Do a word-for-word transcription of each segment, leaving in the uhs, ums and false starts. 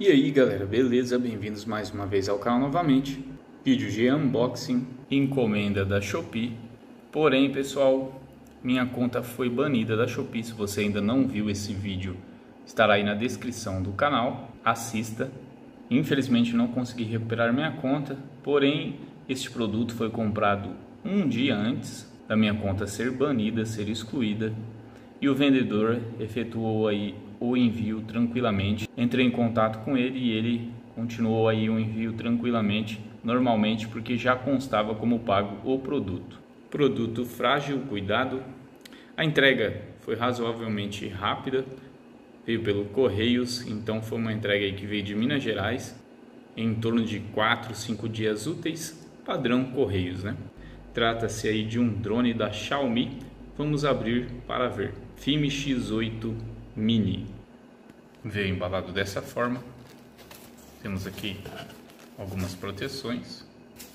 E aí galera, beleza? Bem-vindos mais uma vez ao canal novamente. Vídeo de unboxing, encomenda da Shopee. Porém pessoal, minha conta foi banida da Shopee. Se você ainda não viu esse vídeo, estará aí na descrição do canal, assista. Infelizmente não consegui recuperar minha conta, porém este produto foi comprado um dia antes da minha conta ser banida, ser excluída. E o vendedor efetuou aí o envio tranquilamente. Entrei em contato com ele e ele continuou aí o envio tranquilamente, normalmente, porque já constava como pago o produto. Produto frágil, cuidado. A entrega foi razoavelmente rápida, veio pelo Correios, então foi uma entrega aí que veio de Minas Gerais, em torno de quatro, cinco dias úteis, padrão Correios, né? Trata-se aí de um drone da Xiaomi. Vamos abrir para ver. Film X oito Mini. Veio embalado dessa forma. Temos aqui algumas proteções.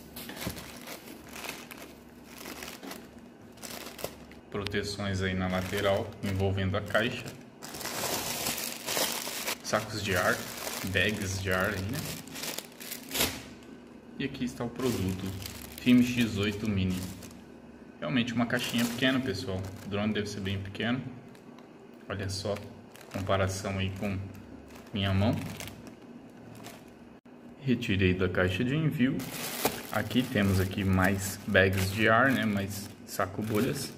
Proteções aí na lateral envolvendo a caixa. Sacos de ar, bags de ar aí, né? E aqui está o produto, Film X oito Mini. Realmente uma caixinha pequena, pessoal. O drone deve ser bem pequeno. Olha só, comparação aí com minha mão. Retirei da caixa de envio. Aqui temos aqui mais bags de ar, né? Mais saco bolhas.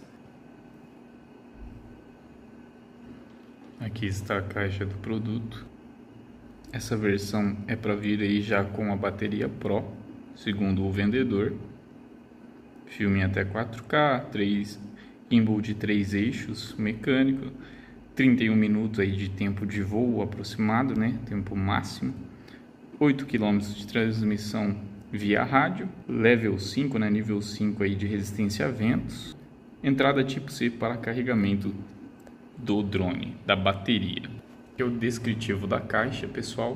Aqui está a caixa do produto. Essa versão é para vir aí já com a bateria Pro, segundo o vendedor. Filme até quatro K, três, gimbal de três eixos, mecânico, trinta e um minutos aí de tempo de voo aproximado, né? Tempo máximo. oito quilômetros de transmissão via rádio, level cinco, né? Nível cinco aí de resistência a ventos. Entrada tipo C para carregamento do drone, da bateria. Aqui é o descritivo da caixa, pessoal.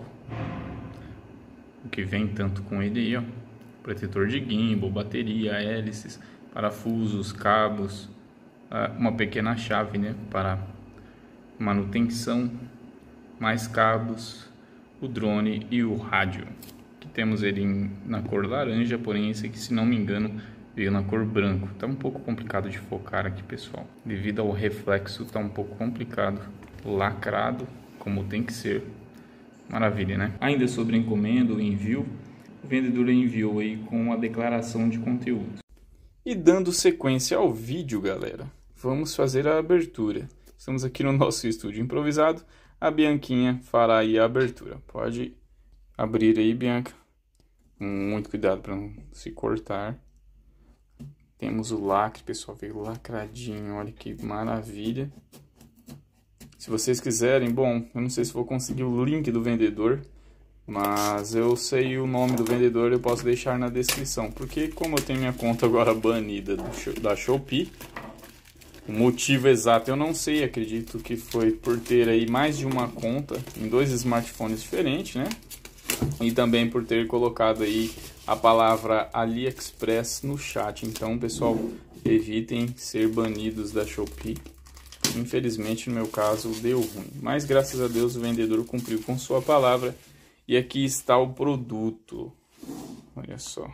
O que vem tanto com ele aí, ó. Protetor de gimbal, bateria, hélices, parafusos, cabos, uma pequena chave, né, para manutenção, mais cabos, o drone e o rádio. Aqui temos ele em, na cor laranja, porém esse aqui, se não me engano, veio na cor branco. Tá um pouco complicado de focar aqui, pessoal, devido ao reflexo, tá um pouco complicado. Lacrado, como tem que ser. Maravilha, né? Ainda sobre encomenda, o envio, o vendedor enviou aí com a declaração de conteúdo. E dando sequência ao vídeo, galera, vamos fazer a abertura. Estamos aqui no nosso estúdio improvisado. A Bianquinha fará aí a abertura. Pode abrir aí, Bianca. Muito cuidado para não se cortar. Temos o lacre, pessoal, veio lacradinho. Olha que maravilha. Se vocês quiserem, bom, eu não sei se vou conseguir o link do vendedor, mas eu sei o nome do vendedor, eu posso deixar na descrição. Porque como eu tenho minha conta agora banida do, da Shopee, o motivo exato eu não sei, acredito que foi por ter aí mais de uma conta em dois smartphones diferentes, né? E também por ter colocado aí a palavra AliExpress no chat. Então, pessoal, evitem ser banidos da Shopee. Infelizmente, no meu caso, deu ruim. Mas, graças a Deus, o vendedor cumpriu com sua palavra. E aqui está o produto. Olha só.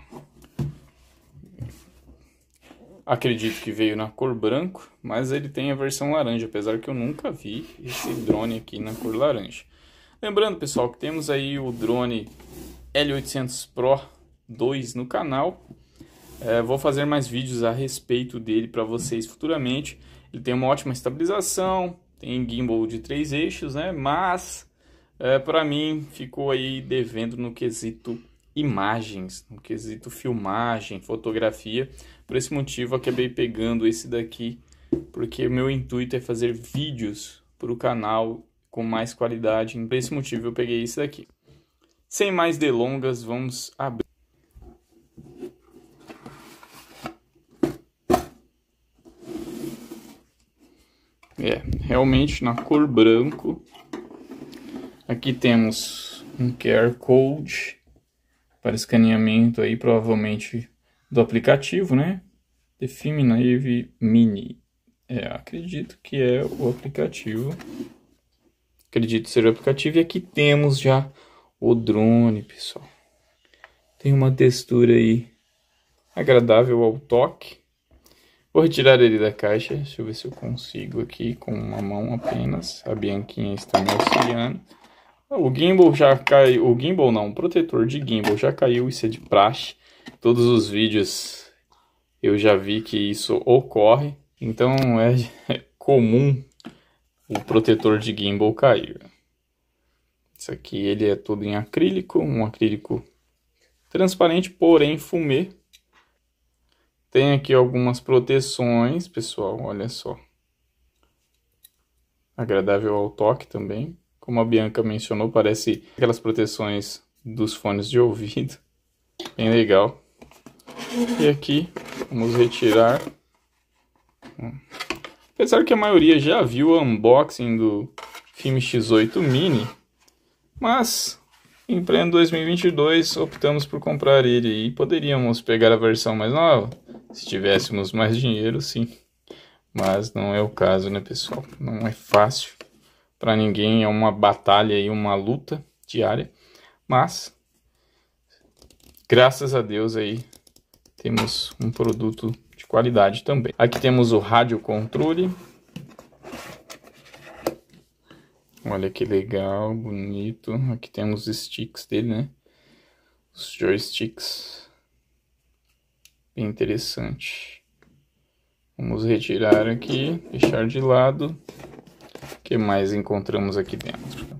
Acredito que veio na cor branco, mas ele tem a versão laranja, apesar que eu nunca vi esse drone aqui na cor laranja. Lembrando, pessoal, que temos aí o drone L oitocentos Pro dois no canal. É, vou fazer mais vídeos a respeito dele para vocês futuramente. Ele tem uma ótima estabilização, tem gimbal de três eixos, né? Mas é, para mim ficou aí devendo no quesito imagens, no quesito filmagem, fotografia. Por esse motivo acabei pegando esse daqui, porque o meu intuito é fazer vídeos para o canal com mais qualidade. Por esse motivo eu peguei esse daqui. Sem mais delongas, vamos abrir. É, realmente na cor branco. Aqui temos um Q R Code para escaneamento aí, provavelmente do aplicativo, né? The Film Nave Mini. É, acredito que é o aplicativo. Acredito ser o aplicativo. E aqui temos já o drone, pessoal. Tem uma textura aí agradável ao toque. Vou retirar ele da caixa. Deixa eu ver se eu consigo aqui com uma mão apenas. A Bianquinha está me auxiliando. O gimbal já caiu. O gimbal não, o protetor de gimbal já caiu. Isso é de praxe. Todos os vídeos eu já vi que isso ocorre. Então é comum o protetor de gimbal cair. Isso aqui ele é todo em acrílico. Um acrílico transparente, porém fumê. Tem aqui algumas proteções, pessoal, olha só. Agradável ao toque também. Como a Bianca mencionou, parece aquelas proteções dos fones de ouvido. Bem legal. E aqui, vamos retirar. Apesar que a maioria já viu o unboxing do Filme X oito Mini, mas em pleno dois mil e vinte e dois optamos por comprar ele e poderíamos pegar a versão mais nova, se tivéssemos mais dinheiro, sim. Mas não é o caso, né, pessoal? Não é fácil para ninguém, é uma batalha e uma luta diária. Mas, graças a Deus aí, temos um produto de qualidade também. Aqui temos o rádio controle. Olha que legal, bonito. Aqui temos os sticks dele, né? Os joysticks. Bem interessante. Vamos retirar aqui, deixar de lado. O que mais encontramos aqui dentro?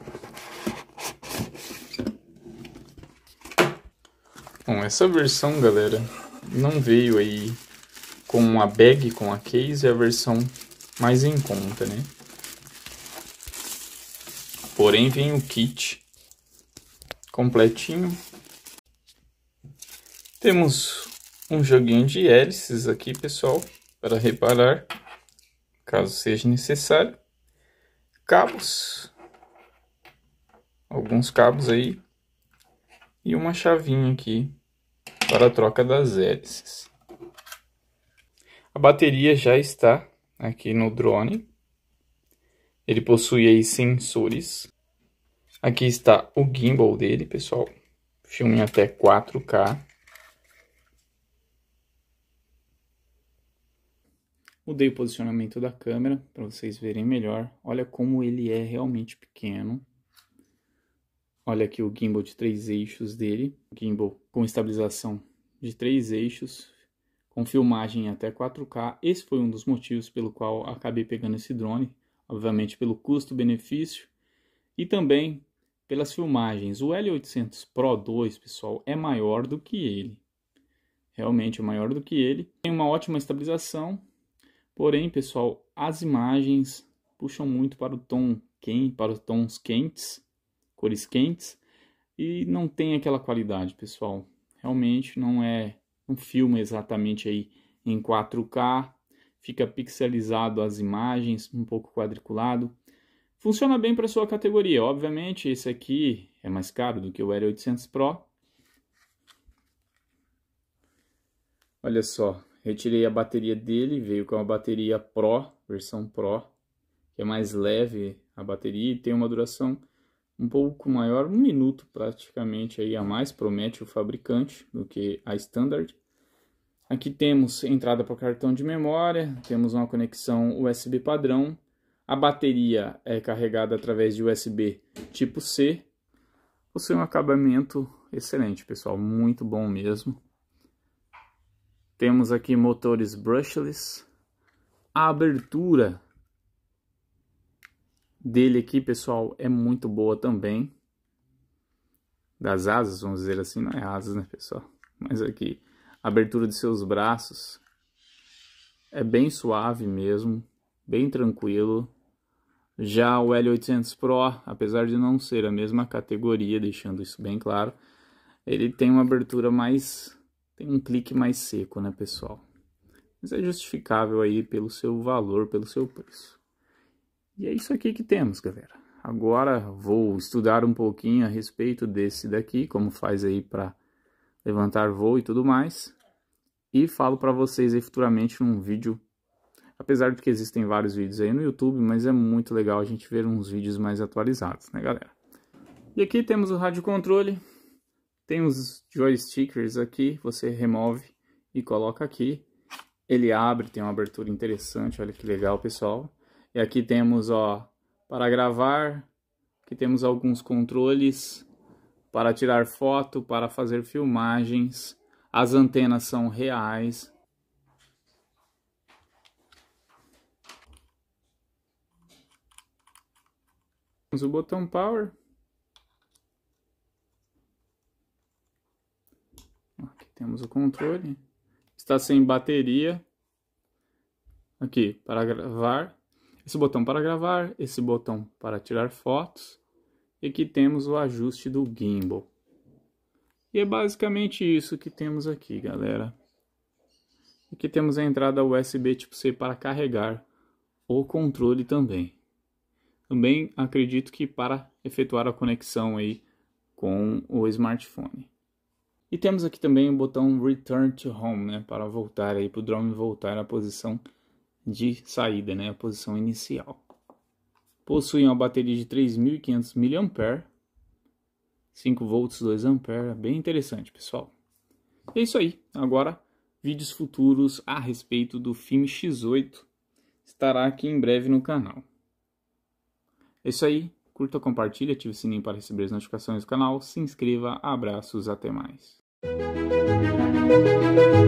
Bom, essa versão, galera, não veio aí com a bag, com a case, é a versão mais em conta, né? Porém, vem o kit completinho. Temos um joguinho de hélices aqui, pessoal, para reparar, caso seja necessário. Cabos, alguns cabos aí, e uma chavinha aqui para a troca das hélices. A bateria já está aqui no drone. Ele possui aí sensores. Aqui está o gimbal dele, pessoal. Filme até quatro K. Mudei o posicionamento da câmera para vocês verem melhor. Olha como ele é realmente pequeno. Olha aqui o gimbal de três eixos dele. Gimbal com estabilização de três eixos. Com filmagem até quatro K. Esse foi um dos motivos pelo qual acabei pegando esse drone. Obviamente pelo custo-benefício e também pelas filmagens. O L oitocentos Pro dois, pessoal, é maior do que ele. Realmente é maior do que ele. Tem uma ótima estabilização, porém, pessoal, as imagens puxam muito para o tom quente, para os tons quentes, cores quentes, e não tem aquela qualidade, pessoal. Realmente não é um filme exatamente aí em quatro K. Fica pixelizado as imagens, um pouco quadriculado. Funciona bem para sua categoria. Obviamente, esse aqui é mais caro do que o L oitocentos Pro. Olha só, retirei a bateria dele, veio com a bateria Pro, versão Pro, que é mais leve a bateria e tem uma duração um pouco maior, um minuto praticamente aí a mais, promete o fabricante, do que a Standard. Aqui temos entrada para cartão de memória, temos uma conexão U S B padrão, a bateria é carregada através de U S B tipo C, possui um acabamento excelente, pessoal, muito bom mesmo. Temos aqui motores brushless, a abertura dele aqui, pessoal, é muito boa também, das asas, vamos dizer assim, não é asas, né, pessoal, mas aqui a abertura de seus braços é bem suave mesmo, bem tranquilo. Já o L oitocentos Pro, apesar de não ser a mesma categoria, deixando isso bem claro, ele tem uma abertura mais, tem um clique mais seco, né, pessoal? Mas é justificável aí pelo seu valor, pelo seu preço. E é isso aqui que temos, galera. Agora vou estudar um pouquinho a respeito desse daqui, como faz aí para levantar voo e tudo mais. E falo para vocês aí futuramente num vídeo, apesar de que existem vários vídeos aí no YouTube, mas é muito legal a gente ver uns vídeos mais atualizados, né, galera? E aqui temos o rádio controle. Tem os joysticks aqui, você remove e coloca aqui. Ele abre, tem uma abertura interessante, olha que legal, pessoal. E aqui temos, ó, para gravar. Aqui temos alguns controles para tirar foto, para fazer filmagens. As antenas são reais. Temos o botão Power. Aqui temos o controle. Está sem bateria. Aqui, para gravar. Esse botão para gravar, esse botão para tirar fotos. E aqui temos o ajuste do gimbal. E é basicamente isso que temos aqui, galera. Aqui temos a entrada U S B tipo C para carregar o controle também. Também acredito que para efetuar a conexão aí com o smartphone. E temos aqui também o botão Return to Home, né, para voltar aí para o drone voltar à posição de saída, né, a posição inicial. Possui uma bateria de três mil e quinhentos miliampères-hora, cinco volts, dois amperes, bem interessante, pessoal. É isso aí. Agora, vídeos futuros a respeito do Filme X oito estará aqui em breve no canal. É isso aí. Curta, compartilhe, ative o sininho para receber as notificações do canal, se inscreva, abraços, até mais.